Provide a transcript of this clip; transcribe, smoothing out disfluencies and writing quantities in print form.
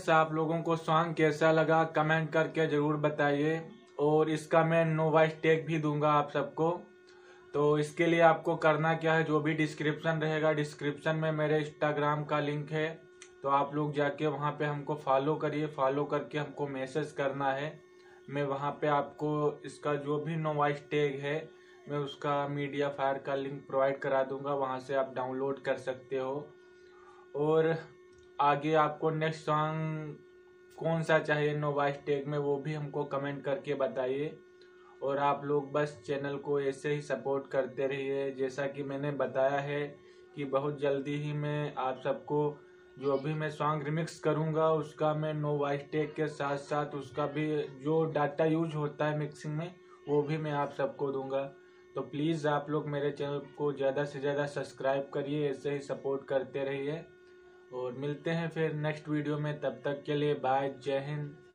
Viewers, आप लोगों को सॉन्ग कैसा लगा कमेंट करके ज़रूर बताइए। और इसका मैं नो वॉइस टैग भी दूंगा आप सबको। तो इसके लिए आपको करना क्या है, जो भी डिस्क्रिप्शन रहेगा, डिस्क्रिप्शन में मेरे इंस्टाग्राम का लिंक है। तो आप लोग जाके वहाँ पे हमको फॉलो करिए, फॉलो करके हमको मैसेज करना है। मैं वहाँ पे आपको इसका जो भी नो वॉइस टैग है, मैं उसका मीडिया फायर का लिंक प्रोवाइड करा दूंगा, वहाँ से आप डाउनलोड कर सकते हो। और आगे आपको नेक्स्ट सॉन्ग कौन सा चाहिए नो वॉइस टैग में, वो भी हमको कमेंट करके बताइए। और आप लोग बस चैनल को ऐसे ही सपोर्ट करते रहिए। जैसा कि मैंने बताया है कि बहुत जल्दी ही मैं आप सबको जो भी मैं सॉन्ग रिमिक्स करूंगा, उसका मैं नो वॉइस टैग के साथ साथ उसका भी जो डाटा यूज होता है मिक्सिंग में, वो भी मैं आप सबको दूंगा। तो प्लीज़ आप लोग मेरे चैनल को ज़्यादा से ज़्यादा सब्सक्राइब करिए, ऐसे ही सपोर्ट करते रहिए। और मिलते हैं फिर नेक्स्ट वीडियो में, तब तक के लिए बाय, जय हिंद।